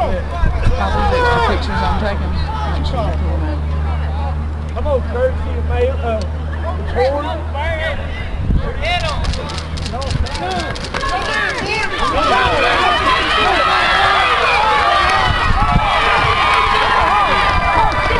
couple of extra pictures I'm taking. Make sure you pull them in. Come on, Kurt, see the mail, the corn.